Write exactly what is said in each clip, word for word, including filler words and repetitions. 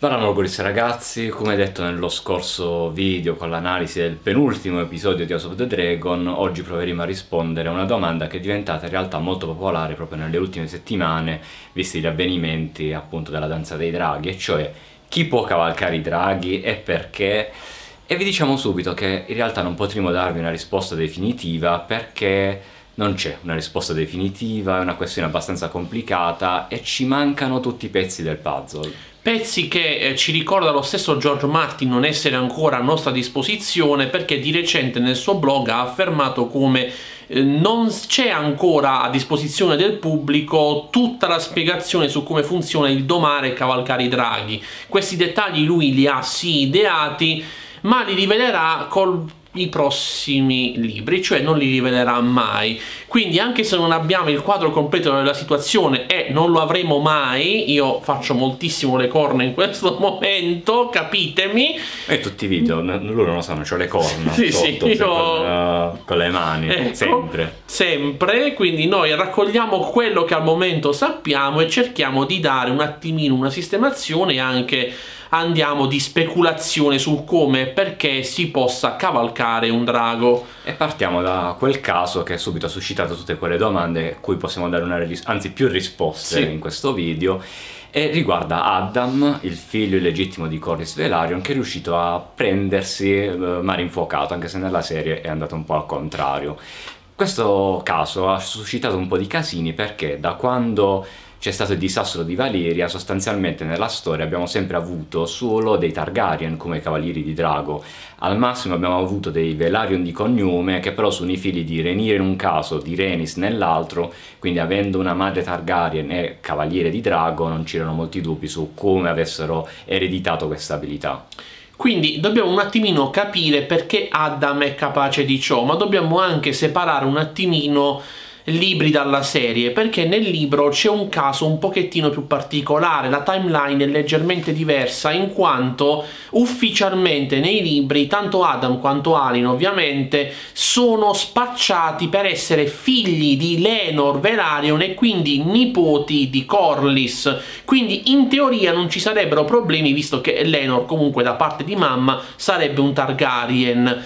Paranorgolis ragazzi, come detto nello scorso video con l'analisi del penultimo episodio di House of the Dragon, oggi proveremo a rispondere a una domanda che è diventata in realtà molto popolare proprio nelle ultime settimane, visti gli avvenimenti appunto della danza dei draghi, e cioè chi può cavalcare i draghi e perché. E vi diciamo subito che in realtà non potremo darvi una risposta definitiva perché non c'è una risposta definitiva, è una questione abbastanza complicata e ci mancano tutti i pezzi del puzzle. Pezzi che eh, ci ricorda lo stesso George Martin non essere ancora a nostra disposizione, perché di recente nel suo blog ha affermato come eh, non c'è ancora a disposizione del pubblico tutta la spiegazione su come funziona il domare e cavalcare i draghi. Questi dettagli lui li ha sì ideati, ma li rivelerà col i prossimi libri, cioè non li rivelerà mai. Quindi anche se non abbiamo il quadro completo della situazione, e non lo avremo mai, io faccio moltissimo le corna in questo momento, capitemi. E tutti i video, loro non lo sanno, c'ho le corna sì, sotto, sì, io... con, uh, con le mani, ecco, sempre. Sempre, quindi noi raccogliamo quello che al momento sappiamo e cerchiamo di dare un attimino una sistemazione, e anche andiamo di speculazione su come e perché si possa cavalcare un drago. E partiamo da quel caso che subito ha suscitato tutte quelle domande a cui possiamo dare una anzi più risposte sì. in questo video, e riguarda Addam, il figlio illegittimo di Corlys Velaryon, che è riuscito a prendersi eh, mare infuocato, anche se nella serie è andato un po' al contrario. Questo caso ha suscitato un po' di casini perché da quando c'è stato il disastro di Valyria, sostanzialmente nella storia abbiamo sempre avuto solo dei Targaryen come cavalieri di drago. Al massimo abbiamo avuto dei Velaryon di cognome, che però sono i figli di Rhaenyra in un caso, di Rhaenys nell'altro, quindi avendo una madre Targaryen e cavaliere di drago non c'erano molti dubbi su come avessero ereditato questa abilità. Quindi dobbiamo un attimino capire perché Addam è capace di ciò, ma dobbiamo anche separare un attimino libri dalla serie, perché nel libro c'è un caso un pochettino più particolare. La timeline è leggermente diversa, in quanto ufficialmente nei libri tanto Addam quanto Alicent ovviamente sono spacciati per essere figli di Laenor Velaryon e quindi nipoti di Corlys, quindi in teoria non ci sarebbero problemi, visto che Laenor comunque da parte di mamma sarebbe un Targaryen.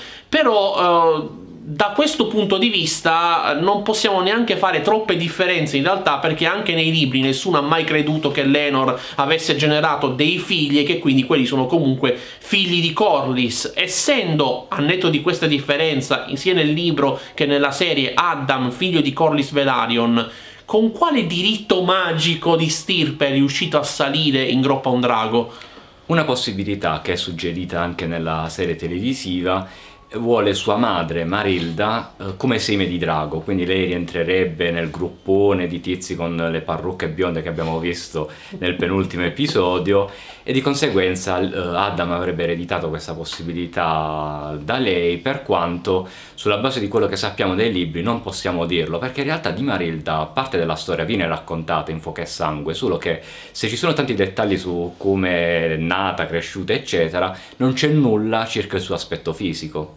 Però uh, da questo punto di vista non possiamo neanche fare troppe differenze in realtà, perché anche nei libri nessuno ha mai creduto che Laenor avesse generato dei figli e che quindi quelli sono comunque figli di Corlys. Essendo, a netto di questa differenza, sia nel libro che nella serie, Addam figlio di Corlys Velaryon, con quale diritto magico di stirpe è riuscito a salire in groppa a un drago? Una possibilità che è suggerita anche nella serie televisiva vuole sua madre Marilda eh, come seme di drago, quindi lei rientrerebbe nel gruppone di tizi con le parrucche bionde che abbiamo visto nel penultimo episodio, e di conseguenza eh, Addam avrebbe ereditato questa possibilità da lei, per quanto sulla base di quello che sappiamo dei libri non possiamo dirlo, perché in realtà di Marilda parte della storia viene raccontata in Fuoco e Sangue, solo che se ci sono tanti dettagli su come è nata, cresciuta eccetera, non c'è nulla circa il suo aspetto fisico.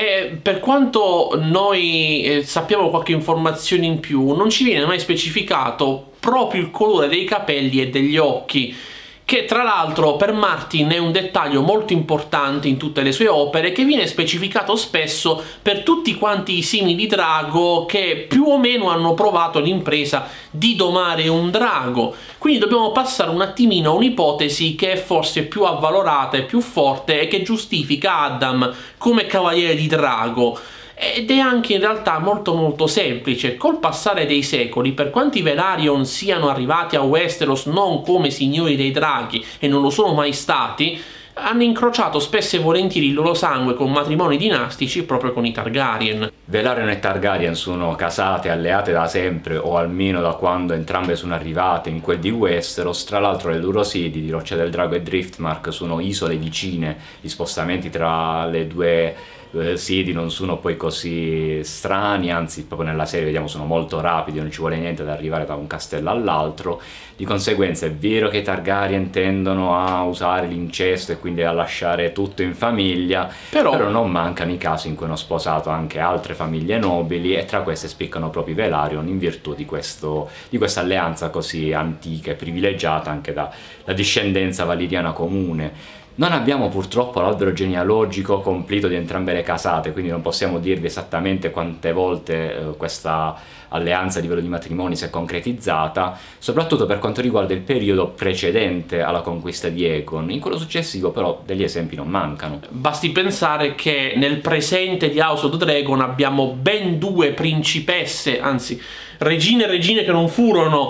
E per quanto noi eh, sappiamo qualche informazione in più, non ci viene mai specificato proprio il colore dei capelli e degli occhi, che tra l'altro per Martin è un dettaglio molto importante in tutte le sue opere, che viene specificato spesso per tutti quanti i simili drago che più o meno hanno provato l'impresa di domare un drago. Quindi dobbiamo passare un attimino a un'ipotesi che è forse più avvalorata e più forte e che giustifica Addam come cavaliere di drago. Ed è anche in realtà molto molto semplice. Col passare dei secoli, per quanti Velaryon siano arrivati a Westeros non come signori dei draghi, e non lo sono mai stati, hanno incrociato spesso e volentieri il loro sangue con matrimoni dinastici proprio con i Targaryen. Velaryon e Targaryen sono casate, alleate da sempre, o almeno da quando entrambe sono arrivate in quel di Westeros. Tra l'altro le loro sedi di Roccia del Drago e Driftmark sono isole vicine, gli spostamenti tra le due eh, siti non sono poi così strani, anzi proprio nella serie vediamo sono molto rapidi, non ci vuole niente ad arrivare da un castello all'altro. Di conseguenza è vero che i Targaryen tendono a usare l'incesto e quindi a lasciare tutto in famiglia, però... però non mancano i casi in cui hanno sposato anche altre famiglie nobili, e tra queste spiccano proprio i Velaryon in virtù di, questo, di questa alleanza così antica e privilegiata anche dalla discendenza valiriana comune. Non abbiamo purtroppo l'albero genealogico completo di entrambe le casate, quindi non possiamo dirvi esattamente quante volte eh, questa alleanza a livello di matrimoni si è concretizzata, soprattutto per quanto riguarda il periodo precedente alla conquista di Aegon. In quello successivo però degli esempi non mancano. Basti pensare che nel presente di House of the Dragon abbiamo ben due principesse, anzi regine e regine che non furono...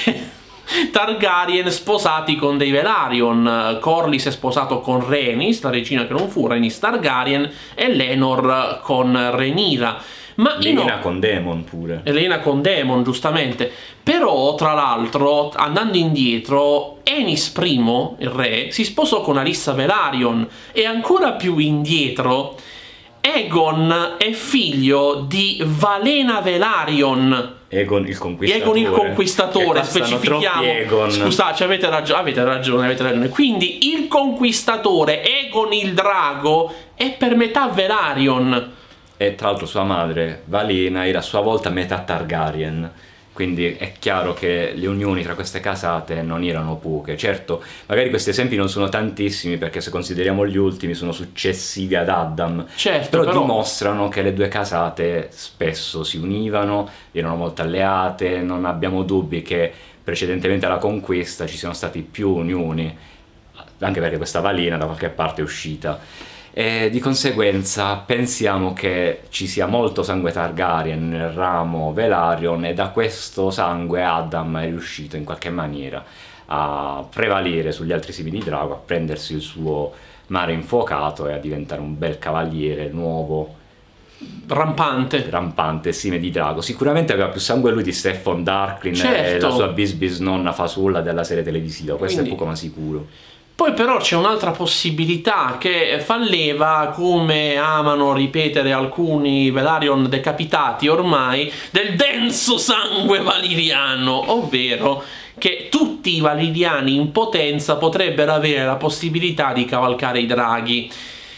Targaryen sposati con dei Velaryon. Corlys è sposato con Rhaenys, la regina che non fu, Rhaenys Targaryen, e Laenor con Rhaenyra. Ma Lena con Daemon pure. Lena con Daemon, giustamente. Però, tra l'altro, andando indietro, Aenys I, il re, si sposò con Alyssa Velaryon, e ancora più indietro Aegon è figlio di Valena Velaryon. Aegon il conquistatore. Aegon il conquistatore, specifichiamo. Scusate, avete, ragio avete ragione, avete ragione. Quindi il conquistatore, Aegon il drago, è per metà Velaryon. E tra l'altro sua madre, Valena, era a sua volta metà Targaryen. Quindi è chiaro che le unioni tra queste casate non erano poche. Certo, magari questi esempi non sono tantissimi perché se consideriamo gli ultimi sono successivi ad Addam, certo, però, però dimostrano che le due casate spesso si univano, erano molto alleate, non abbiamo dubbi che precedentemente alla conquista ci siano stati più unioni, anche perché questa Valena da qualche parte è uscita. E di conseguenza pensiamo che ci sia molto sangue Targaryen nel ramo Velaryon, e da questo sangue Addam è riuscito in qualche maniera a prevalere sugli altri simi di drago, a prendersi il suo mare infuocato e a diventare un bel cavaliere nuovo, rampante rampante sime di drago. Sicuramente aveva più sangue lui di Steffon Darklyn, certo, e la sua bis bis nonna fasulla della serie televisiva, questo quindi è poco ma sicuro. Poi però c'è un'altra possibilità che fa leva, come amano ripetere alcuni Velaryon decapitati ormai, del denso sangue valiriano, ovvero che tutti i valiriani in potenza potrebbero avere la possibilità di cavalcare i draghi.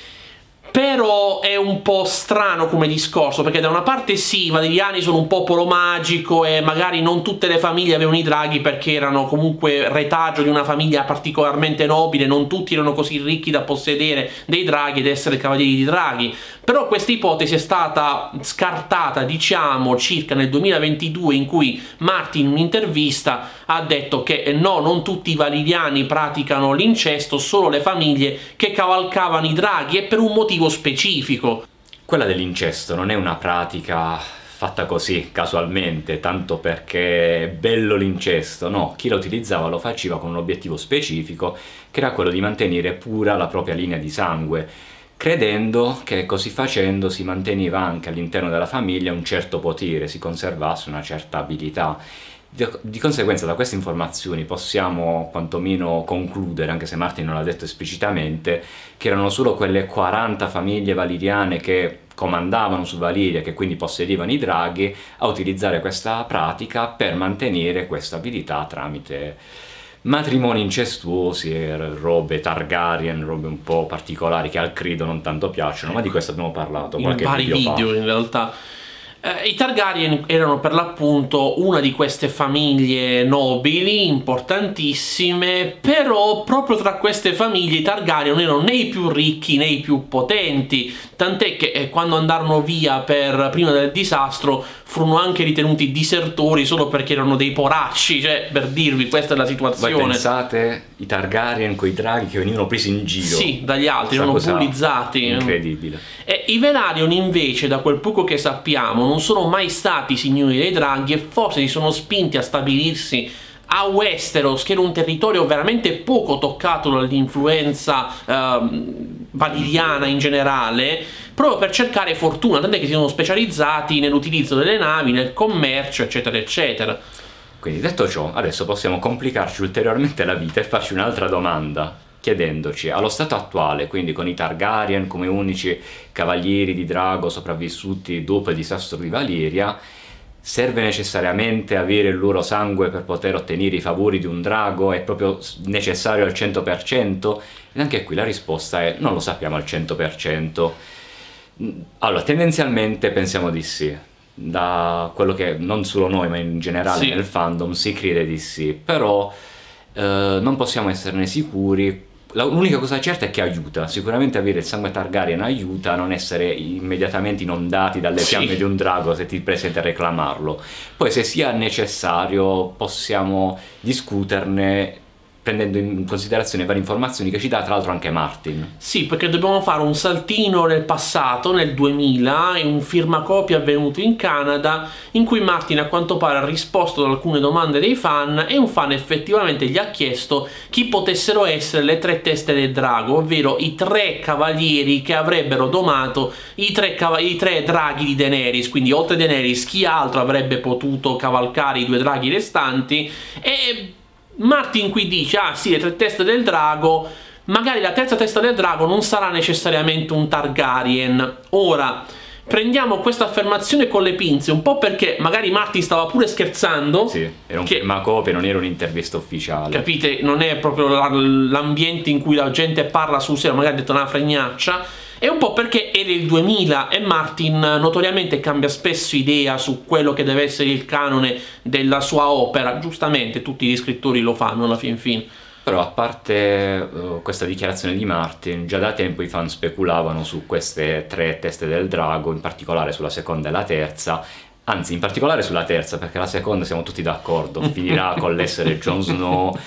Però è un po' strano come discorso, perché da una parte sì, i valiriani sono un popolo magico e magari non tutte le famiglie avevano i draghi perché erano comunque retaggio di una famiglia particolarmente nobile, non tutti erano così ricchi da possedere dei draghi ed essere cavalieri di draghi. Però questa ipotesi è stata scartata, diciamo, circa nel duemilaventidue, in cui Martin in un'intervista ha detto che no, non tutti i valiriani praticano l'incesto, solo le famiglie che cavalcavano i draghi, e per un motivo specifico. Quella dell'incesto non è una pratica fatta così casualmente, tanto perché è bello l'incesto, no, chi la utilizzava lo faceva con un obiettivo specifico, che era quello di mantenere pura la propria linea di sangue, credendo che così facendo si manteneva anche all'interno della famiglia un certo potere, si conservasse una certa abilità. Di conseguenza da queste informazioni possiamo quantomeno concludere, anche se Martin non l'ha detto esplicitamente, che erano solo quelle quaranta famiglie valiriane che comandavano su Valiria, che quindi possedevano i draghi, a utilizzare questa pratica per mantenere questa abilità tramite matrimoni incestuosi e robe Targaryen, robe un po' particolari che al credo non tanto piacciono, ma di questo abbiamo parlato qualche in vari video, video fa. In realtà. Eh, I Targaryen erano per l'appunto una di queste famiglie nobili importantissime, però proprio tra queste famiglie i Targaryen non erano né i più ricchi né i più potenti, tant'è che eh, quando andarono via per, prima del disastro furono anche ritenuti disertori solo perché erano dei poracci, cioè per dirvi questa è la situazione. Voi pensate i Targaryen con i draghi che venivano presi in giro? Sì, dagli altri, erano bullizzati. Incredibile. E i Velaryon invece, da quel poco che sappiamo, non sono mai stati signori dei draghi e forse si sono spinti a stabilirsi a Westeros, che era un territorio veramente poco toccato dall'influenza ehm, valiriana in generale, proprio per cercare fortuna, tant'è che si sono specializzati nell'utilizzo delle navi, nel commercio, eccetera eccetera. Quindi detto ciò, adesso possiamo complicarci ulteriormente la vita e farci un'altra domanda. chiedendoci, allo stato attuale, quindi con i Targaryen come unici cavalieri di drago sopravvissuti dopo il disastro di Valyria, serve necessariamente avere il loro sangue per poter ottenere i favori di un drago? È proprio necessario al cento per cento? Ed anche qui la risposta è non lo sappiamo al cento per cento. Allora, tendenzialmente pensiamo di sì. Da quello che non solo noi, ma in generale sì, nel fandom si crede di sì, però eh, non possiamo esserne sicuri. L'unica cosa certa è che aiuta, sicuramente avere il sangue Targaryen aiuta a non essere immediatamente inondati dalle sì. fiamme di un drago se ti presenti a reclamarlo. Poi se sia necessario possiamo discuterne prendendo in considerazione varie informazioni che ci dà tra l'altro anche Martin. Sì, perché dobbiamo fare un saltino nel passato, nel duemila, in un firmacopia avvenuto in Canada, in cui Martin a quanto pare ha risposto ad alcune domande dei fan e un fan effettivamente gli ha chiesto chi potessero essere le tre teste del drago, ovvero i tre cavalieri che avrebbero domato i tre, i tre draghi di Daenerys, quindi oltre a Daenerys chi altro avrebbe potuto cavalcare i due draghi restanti. E Martin qui dice, ah sì, le tre teste del drago, magari la terza testa del drago non sarà necessariamente un Targaryen. Ora, prendiamo questa affermazione con le pinze, un po' perché magari Martin stava pure scherzando. Sì, era un firmacopia, non era un'intervista ufficiale. Capite? Non è proprio l'ambiente in cui la gente parla sul serio, magari ha detto una fregnaccia. E un po' perché era il duemila e Martin notoriamente cambia spesso idea su quello che deve essere il canone della sua opera. Giustamente tutti gli scrittori lo fanno alla fin fine. Però a parte uh, questa dichiarazione di Martin, già da tempo i fan speculavano su queste tre teste del drago, in particolare sulla seconda e la terza. Anzi, in particolare sulla terza, perché la seconda siamo tutti d'accordo, finirà con l'essere Jon Snow,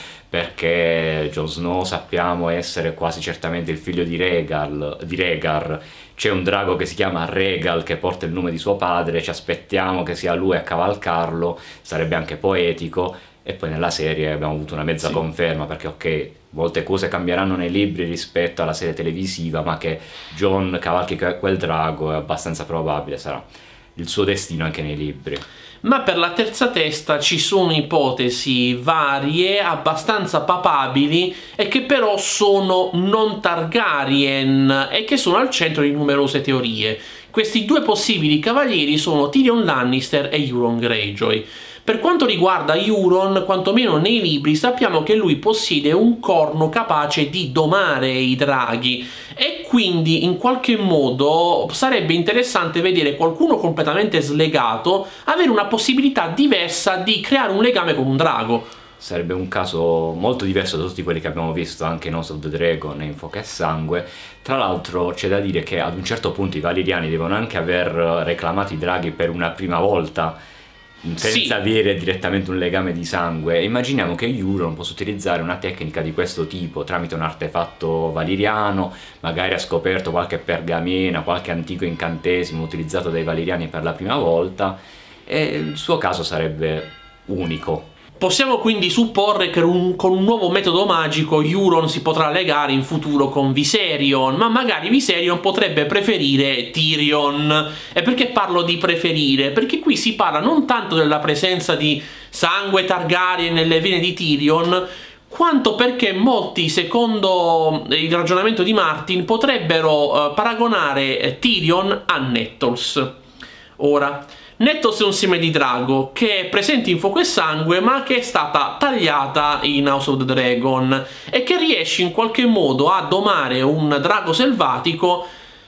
perché Jon Snow sappiamo essere quasi certamente il figlio di Rhaegal, di Rhaegar. C'è un drago che si chiama Rhaegal che porta il nome di suo padre, ci aspettiamo che sia lui a cavalcarlo, sarebbe anche poetico. E poi nella serie abbiamo avuto una mezza sì. conferma, perché ok, molte cose cambieranno nei libri rispetto alla serie televisiva, ma che Jon cavalchi quel drago è abbastanza probabile, sarà il suo destino anche nei libri. Ma per la terza testa ci sono ipotesi varie, abbastanza papabili, e che però sono non Targaryen e che sono al centro di numerose teorie. Questi due possibili cavalieri sono Tyrion Lannister e Euron Greyjoy. Per quanto riguarda Euron, quantomeno nei libri sappiamo che lui possiede un corno capace di domare i draghi e quindi in qualche modo sarebbe interessante vedere qualcuno completamente slegato avere una possibilità diversa di creare un legame con un drago. Sarebbe un caso molto diverso da tutti quelli che abbiamo visto anche in House of the Dragon e in Fuoco e Sangue. Tra l'altro c'è da dire che ad un certo punto i Valyriani devono anche aver reclamato i draghi per una prima volta, senza sì. avere direttamente un legame di sangue. Immaginiamo che Euron possa utilizzare una tecnica di questo tipo tramite un artefatto valiriano, magari ha scoperto qualche pergamena, qualche antico incantesimo utilizzato dai Valyriani per la prima volta, e il suo caso sarebbe unico. Possiamo quindi supporre che un, con un nuovo metodo magico Euron si potrà legare in futuro con Viserion, ma magari Viserion potrebbe preferire Tyrion. E perché parlo di preferire? Perché qui si parla non tanto della presenza di sangue Targaryen nelle vene di Tyrion, quanto perché molti, secondo il ragionamento di Martin, potrebbero eh, paragonare Tyrion a Nettols. Ora, Nettols è un seme di drago che è presente in Fuoco e Sangue, ma che è stata tagliata in House of the Dragon e che riesce in qualche modo a domare un drago selvatico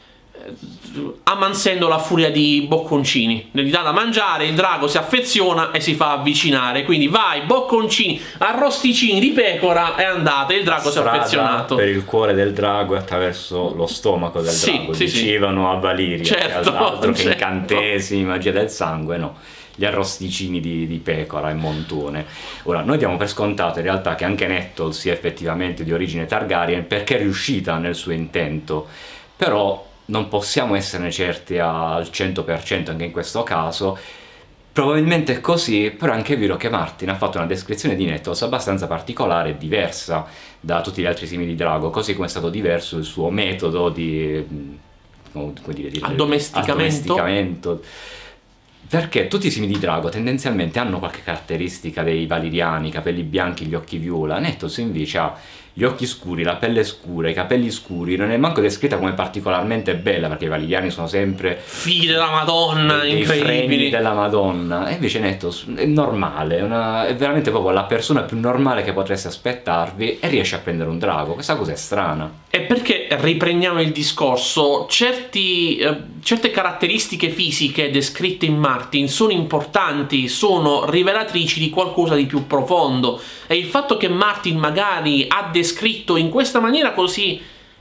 ammansendo la furia di bocconcini. Gli dà da mangiare, il drago si affeziona e si fa avvicinare, quindi vai, bocconcini, arrosticini di pecora, è andata, il drago Strada si è affezionato per il cuore del drago attraverso lo stomaco del sì, drago, sì, dicevano sì. a Valyria, certo, altro certo. che incantesimi, magia del sangue, no, gli arrosticini di, di pecora e montone. Ora, noi diamo per scontato in realtà che anche Nettols sia effettivamente di origine Targaryen, perché è riuscita nel suo intento, però non possiamo esserne certi al cento per cento anche in questo caso. Probabilmente è così, però è anche vero che Martin ha fatto una descrizione di Nettols abbastanza particolare e diversa da tutti gli altri semi di drago, così come è stato diverso il suo metodo di, come dire, di addomesticamento. addomesticamento. Perché tutti i semi di drago tendenzialmente hanno qualche caratteristica dei Valyriani, capelli bianchi, gli occhi viola. Nettols invece ha gli occhi scuri, la pelle scura, i capelli scuri, non è manco descritta come particolarmente bella, perché i Valigliani sono sempre figli della Madonna, dei incredibili, fregni della Madonna, e invece Nettos è normale, è, una, è veramente proprio la persona più normale che potreste aspettarvi, e riesce a prendere un drago. Questa cosa è strana. E perché riprendiamo il discorso, certi, eh, certe caratteristiche fisiche descritte in Martin sono importanti, sono rivelatrici di qualcosa di più profondo, e il fatto che Martin magari ha descritto in questa maniera così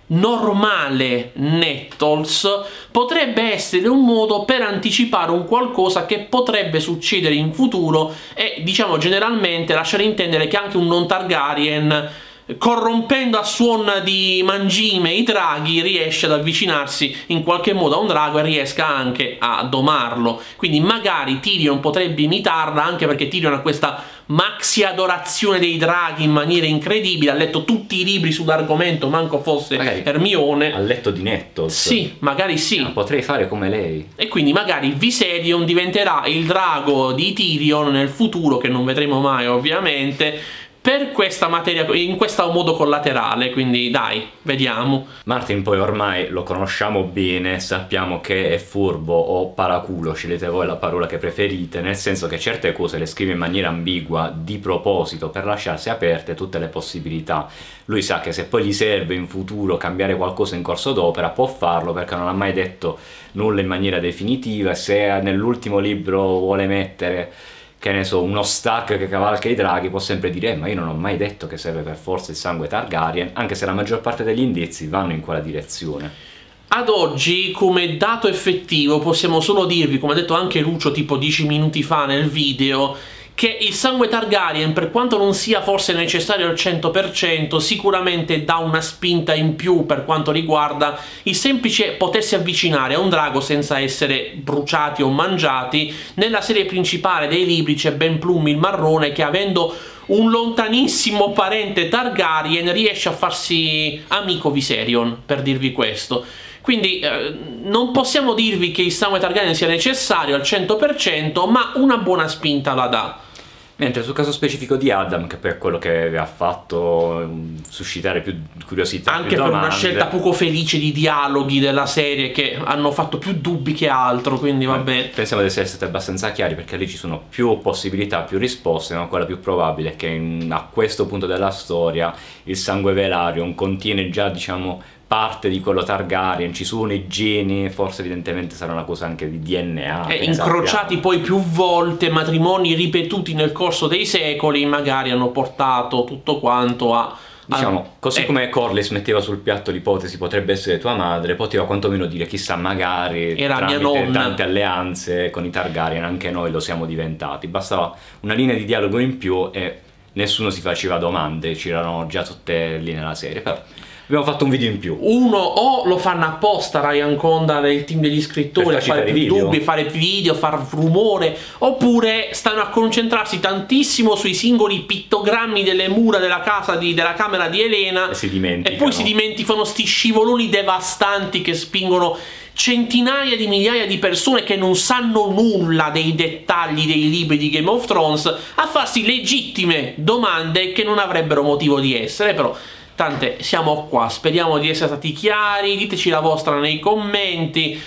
normale Nettles potrebbe essere un modo per anticipare un qualcosa che potrebbe succedere in futuro, e diciamo generalmente lasciare intendere che anche un non Targaryen, corrompendo a suon di mangime i draghi, riesce ad avvicinarsi in qualche modo a un drago e riesca anche a domarlo. Quindi magari Tyrion potrebbe imitarla, anche perché Tyrion ha questa maxi adorazione dei draghi in maniera incredibile, ha letto tutti i libri sull'argomento, manco fosse magari Hermione. Ha letto di Nettles. Sì, magari sì. Ah, potrei fare come lei. E quindi magari Viserion diventerà il drago di Tyrion nel futuro, che non vedremo mai ovviamente, per questa materia, in questo modo collaterale. Quindi dai, vediamo. Martin poi ormai lo conosciamo bene, sappiamo che è furbo o paraculo, scegliete voi la parola che preferite, nel senso che certe cose le scrive in maniera ambigua di proposito, per lasciarsi aperte tutte le possibilità. Lui sa che se poi gli serve in futuro cambiare qualcosa in corso d'opera può farlo, perché non ha mai detto nulla in maniera definitiva, e se nell'ultimo libro vuole mettere, che ne so, uno Stark che cavalca i draghi, può sempre dire eh, ma io non ho mai detto che serve per forza il sangue Targaryen, anche se la maggior parte degli indizi vanno in quella direzione. Ad oggi, come dato effettivo, possiamo solo dirvi, come ha detto anche Lucio tipo dieci minuti fa nel video, che il sangue Targaryen, per quanto non sia forse necessario al cento per cento, sicuramente dà una spinta in più per quanto riguarda il semplice potersi avvicinare a un drago senza essere bruciati o mangiati. Nella serie principale dei libri c'è Ben Plum il Marrone che, avendo un lontanissimo parente Targaryen, riesce a farsi amico Viserion, per dirvi questo. Quindi eh, non possiamo dirvi che il sangue Targaryen sia necessario al cento per cento, ma una buona spinta la dà. Mentre sul caso specifico di Adam, che per quello che ha fatto suscitare più curiosità, anche più per domande, una scelta poco felice di dialoghi della serie, che hanno fatto più dubbi che altro, quindi va bene. Pensiamo di essere stati abbastanza chiari, perché lì ci sono più possibilità, più risposte, ma quella più probabile è che in, a questo punto della storia il sangue Velaryon contiene già, diciamo, parte di quello Targaryen, ci sono i geni, forse evidentemente sarà una cosa anche di D N A. E incrociati poi più volte, matrimoni ripetuti nel corso dei secoli, magari hanno portato tutto quanto a... Diciamo, così eh. come Corlys metteva sul piatto l'ipotesi potrebbe essere tua madre, poteva quantomeno dire chissà, magari era tramite mia nonna. Tante alleanze con i Targaryen anche noi lo siamo diventati. Bastava una linea di dialogo in più e nessuno si faceva domande, c'erano già tutte lì nella serie. Però abbiamo fatto un video in più. Uno, o lo fanno apposta Ryan Conda e il team degli scrittori a fare più dubbi, fare video, far rumore, oppure stanno a concentrarsi tantissimo sui singoli pittogrammi delle mura della casa di, della camera di Elena, e si dimenticano. E poi si dimenticano sti scivoloni devastanti che spingono centinaia di migliaia di persone che non sanno nulla dei dettagli dei libri di Game of Thrones a farsi legittime domande che non avrebbero motivo di essere. Però tante, siamo qua, speriamo di essere stati chiari, diteci la vostra nei commenti.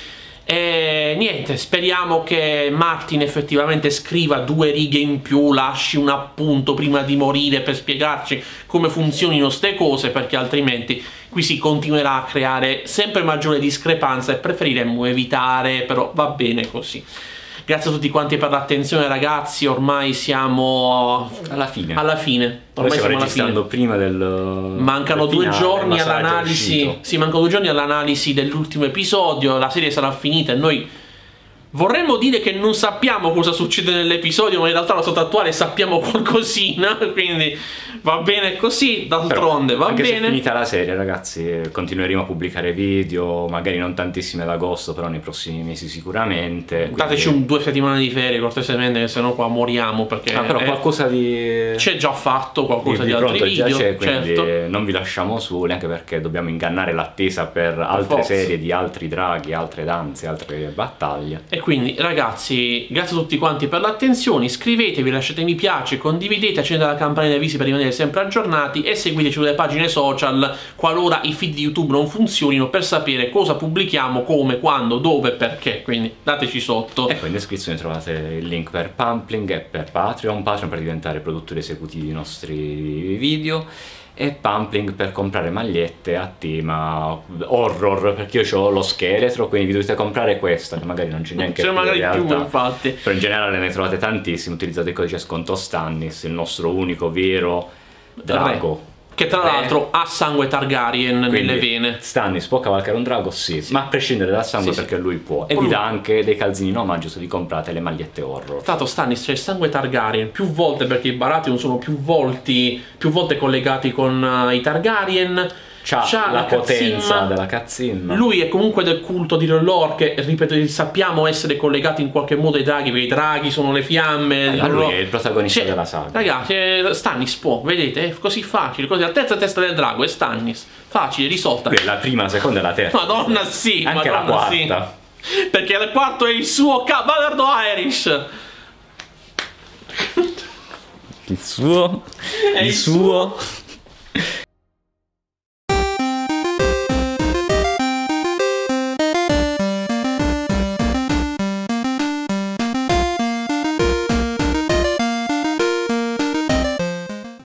E niente, speriamo che Martin effettivamente scriva due righe in più, lasci un appunto prima di morire per spiegarci come funzionino ste cose, perché altrimenti qui si continuerà a creare sempre maggiore discrepanza e preferiremmo evitare, però va bene così. Grazie a tutti quanti per l'attenzione, ragazzi, ormai siamo alla fine. Alla fine. Ormai Ormai stiamo siamo alla registrando fine. prima del Mancano del due finale, giorni all'analisi. Sì, mancano due giorni all'analisi dell'ultimo episodio. La serie sarà finita e noi vorremmo dire che non sappiamo cosa succede nell'episodio, ma in realtà allo stato attuale sappiamo qualcosina, quindi va bene così, d'altronde va anche bene. se è finita la serie, ragazzi, continueremo a pubblicare video, magari non tantissime ad agosto, però nei prossimi mesi sicuramente. Dateci quindi... un due settimane di ferie cortesemente, che sennò qua moriamo, perché ah, però è... qualcosa di... c'è già fatto, qualcosa di, di, di altri pronto video, già c'è, quindi certo. Non vi lasciamo soli, anche perché dobbiamo ingannare l'attesa per altre Forza. serie di altri draghi, altre danze, altre battaglie. E quindi ragazzi, grazie a tutti quanti per l'attenzione, iscrivetevi, lasciate mi piace, condividete, accendete la campanella dei avvisi per rimanere sempre aggiornati e seguiteci sulle pagine social qualora i feed di YouTube non funzionino, per sapere cosa pubblichiamo, come, quando, dove, perché, quindi dateci sotto. E poi in descrizione trovate il link per Pumpling e per Patreon, Patreon per diventare produttori esecutivi dei nostri video, e Pumpling per comprare magliette a tema horror, perché io ho lo scheletro, quindi vi dovete comprare questa, che magari non c'è neanche c'è più magari in realtà, più, infatti. però in generale ne trovate tantissimi. Utilizzate il codice sconto Stannis, il nostro unico vero drago. Che tra l'altro ha sangue Targaryen Quindi nelle vene. Stannis può cavalcare un drago? Sì, sì. Ma a prescindere dal sangue, sì, perché sì, lui può. E vi dà anche dei calzini in omaggio se vi comprate le magliette horror. Tra l'altro Stannis c'è il sangue Targaryen più volte, perché i Baratheon sono più, volti, più volte collegati con uh, i Targaryen. C'ha la, la potenza della cazzimma. Lui è comunque del culto di Lore, che ripeto sappiamo essere collegati in qualche modo ai draghi, perché i draghi sono le fiamme. Ma lui è il protagonista cioè, della saga. Ragazzi, Stannis può, vedete, è così facile, così la terza testa del drago è Stannis. Facile, risolta. Qui è la prima, la seconda e la terza. Madonna sì, anche Madonna, la quarta. Sì. Perché il quarto è il suo Cavallo Irish. Il suo, è il, il suo. suo